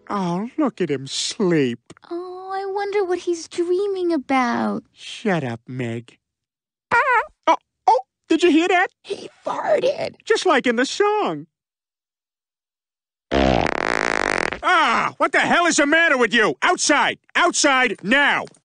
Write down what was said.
Oh, look at him sleep. Oh, I wonder what he's dreaming about. Shut up, Meg. Oh, did you hear that? He farted. Just like in the song. What the hell is the matter with you? Outside! Outside, now!